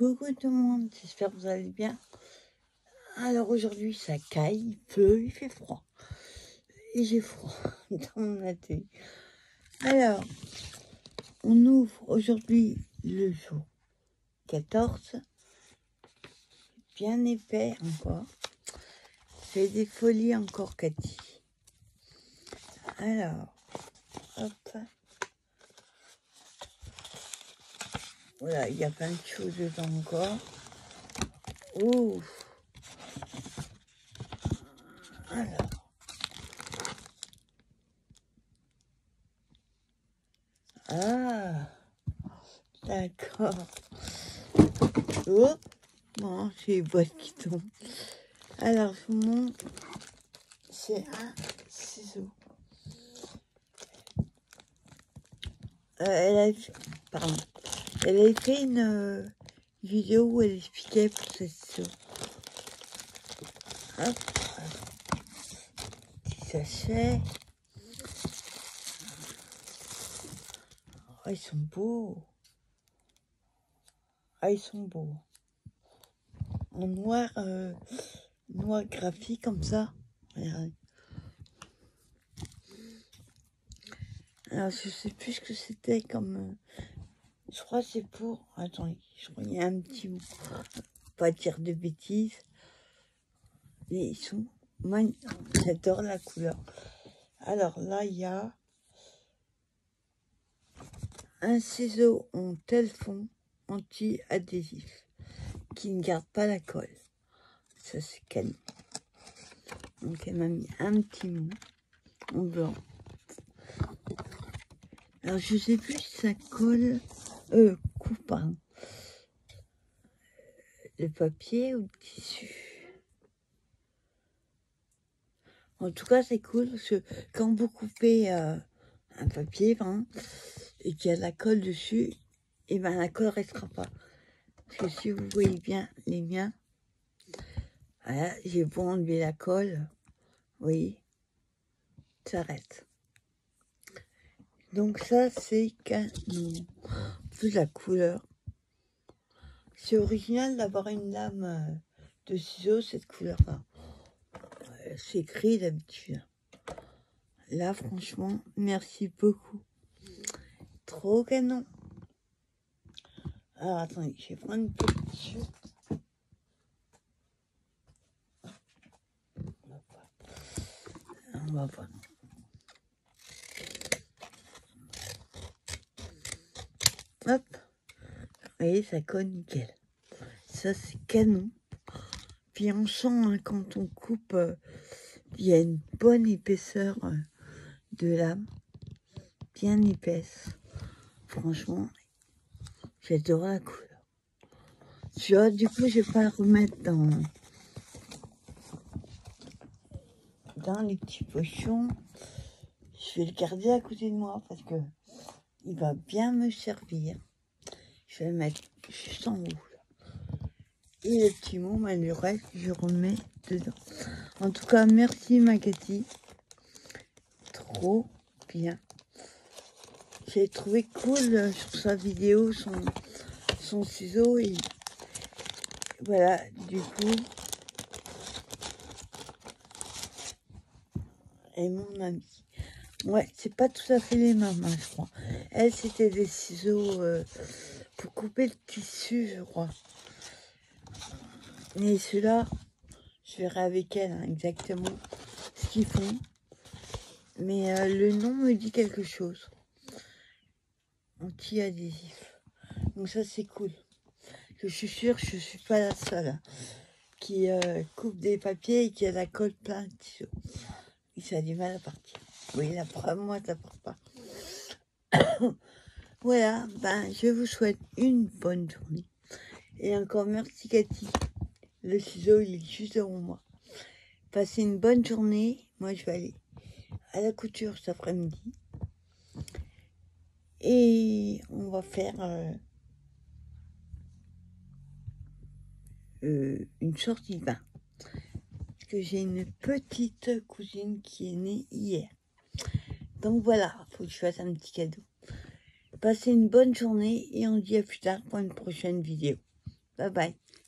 Coucou tout le monde, j'espère que vous allez bien. Alors aujourd'hui ça caille, il pleut, il fait froid. Et j'ai froid dans mon atelier. Alors, on ouvre aujourd'hui le jour 14. Bien épais encore. J'ai des folies encore, Cathy. Alors, hop. Voilà, il y a plein de choses dedans encore. Ouf. Alors. Ah, d'accord. Oh, bon, j'ai les boîtes qui tombent. Alors, je vous montre. C'est un ciseau. Elle avait fait une vidéo où elle expliquait pour ce ciseau. Hop. Petit sachet. Oh, ils sont beaux. Ah, ils sont beaux. En noir, noir graphique comme ça. Regardez. Alors, je sais plus ce que c'était comme... je crois que c'est pour... Attendez, je crois qu'il y a un petit mot. Pas dire de bêtises. Mais ils sont magnifiques. J'adore la couleur. Alors là, il y a un ciseau en tel fond anti-adhésif qui ne garde pas la colle. Ça, c'est canon. Donc, elle m'a mis un petit mot en blanc. Alors, je sais plus si ça colle... coupe, pardon. Le papier ou le tissu. En tout cas, c'est cool parce que quand vous coupez un papier, et qu'il y a de la colle dessus, et ben la colle ne restera pas. Parce que si vous voyez bien les miens, voilà, j'ai beau enlever la colle, vous voyez, ça reste. Donc ça, c'est canon. Plus la couleur. C'est original d'avoir une lame de ciseaux, cette couleur-là. C'est écrit d'habitude. Là, franchement, merci beaucoup. Trop canon. Alors, attendez, je vais prendre une petite chute. On va voir. Hop. Vous voyez, ça colle nickel. Ça, c'est canon. Puis on sent, hein, quand on coupe, il y a une bonne épaisseur de lame. Bien épaisse. Franchement, j'adore la couleur. Tu vois, du coup, je vais pas le remettre dans les petits pochons. Je vais le garder à côté de moi parce que il va bien me servir. Je vais le mettre juste en haut. Là. Et le petit mot, le reste, je remets dedans. En tout cas, merci ma Cathy. Trop bien. J'ai trouvé cool sur sa vidéo son ciseau et voilà, du coup, et mon amie. Ouais, c'est pas tout à fait les mêmes, hein, je crois. Elle, c'était des ciseaux pour couper le tissu, je crois. Mais ceux-là, je verrai avec elle hein, exactement ce qu'ils font. Mais le nom me dit quelque chose. Anti-adhésif. Donc ça, c'est cool. Je suis sûre que je suis pas la seule hein, qui coupe des papiers et qui a la colle plein de tissus. Et ça a du mal à partir. Oui, la preuve, moi, ça part pas. Voilà, je vous souhaite une bonne journée. Et encore merci Cathy. Le ciseau, il est juste devant moi. Passez une bonne journée. Moi, je vais aller à la couture cet après-midi. Et on va faire une sortie de bain. Parce que j'ai une petite cousine qui est née hier. Donc voilà, il faut que je fasse un petit cadeau. Passez une bonne journée et on se dit à plus tard pour une prochaine vidéo. Bye bye.